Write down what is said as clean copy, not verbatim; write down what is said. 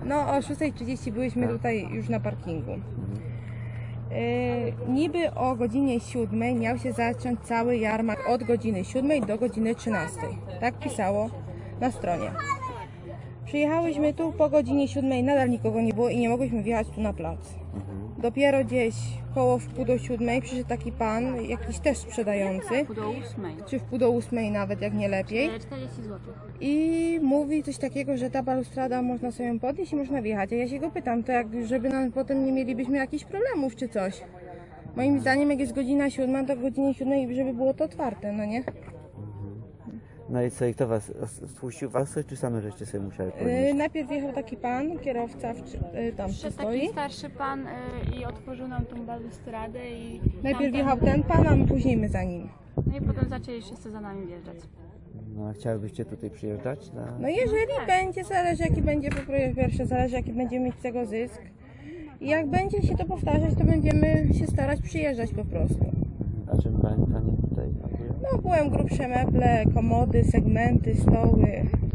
No o 6:30 byliśmy tutaj już na parkingu. Niby o godzinie 7 miał się zacząć cały jarmark od godziny 7 do godziny 13. Tak pisało na stronie. Przyjechałyśmy tu po godzinie 7, nadal nikogo nie było i nie mogłyśmy wjechać tu na plac. Dopiero gdzieś koło wpół do 7 przyszedł taki pan, jakiś też sprzedający. Wpół do 8. Czy wpół do 8 nawet, jak nie lepiej. 40 zł. I mówi coś takiego, że ta balustrada można sobie ją podnieść i można wjechać. A ja się go pytam, to jak, żeby nam potem nie mielibyśmy jakichś problemów czy coś. Moim zdaniem jak jest godzina 7, to o godzinie 7, żeby było to otwarte, no nie? No i co, i kto was spuścił was, czy same żeście sobie musiały podnieść? Najpierw wjechał taki pan, kierowca tam Przyszedł stoi. taki starszy pan i otworzył nam tą balustradę i... Najpierw wjechał ten pan, a później my za nim. No i potem zaczęli wszyscy za nami wjeżdżać. No a chciałybyście tutaj przyjeżdżać? No jeżeli będzie, zależy jaki będzie po pierwsze, zależy jaki będziemy mieć z tego zysk. I jak będzie się to powtarzać, to będziemy się starać przyjeżdżać po prostu. A czym pani tutaj operuje? No byłem grubsze meble, komody, segmenty, stoły.